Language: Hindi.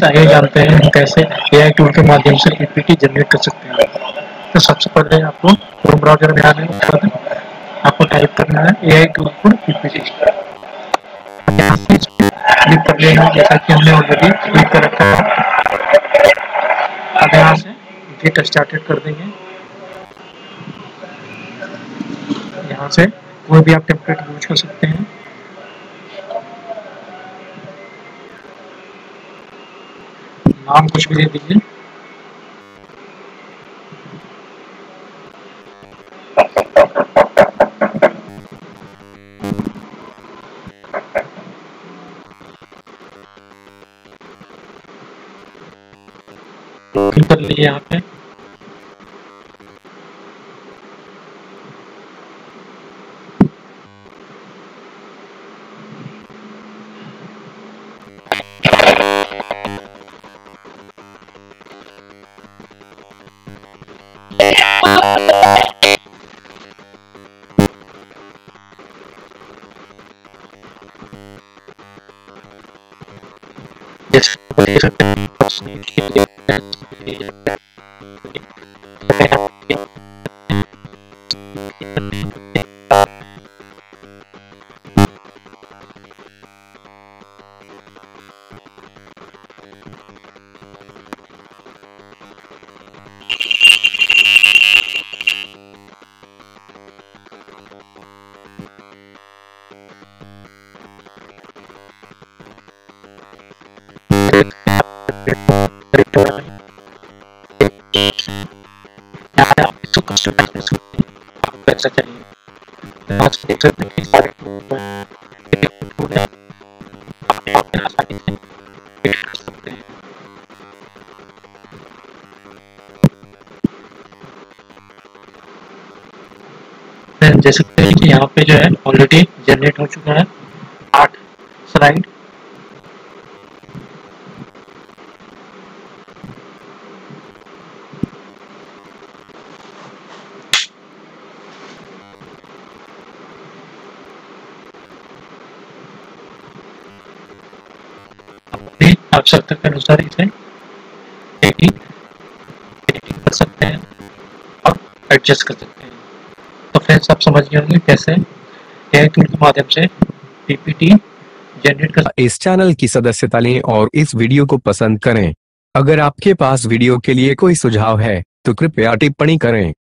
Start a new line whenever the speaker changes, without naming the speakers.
फ्रेंड्स आइए जानते हैं हम कैसे एआई टूल के माध्यम से पीपीटी जनरेट कर सकते हैं। तो सबसे पहले आपको क्रोम ब्राउज़र में आना है, उसके बाद आपको टाइप करना है एआई टूल फॉर पीपीटी। यहाँ से क्लिक कर लेना है, जैसा कि हमने ऑलरेडी क्लिक कर रखा है। अब यहाँ से गेट स्टार्टेड कर देंगे। यहाँ से कोई भी आप टेम्पलेट यूज कर सकते हैं। नाम कुछ भी दे दीजिए। फिल कर लीजिए यहाँ पे। देख सकते हैं कि यहाँ पे जो है ऑलरेडी जनरेट हो चुका है 8 स्लाइड। आवश्यकता के अनुसार इसे एडिट कर सकते हैं और एडजस्ट कर सकते हैं। तो फ्रेंड्स आप समझ गए होंगे कैसे एआई टूल के माध्यम से पीपीटी जनरेट कर।
इस चैनल की सदस्यता लें और इस वीडियो को पसंद करें। अगर आपके पास वीडियो के लिए कोई सुझाव है तो कृपया टिप्पणी करें।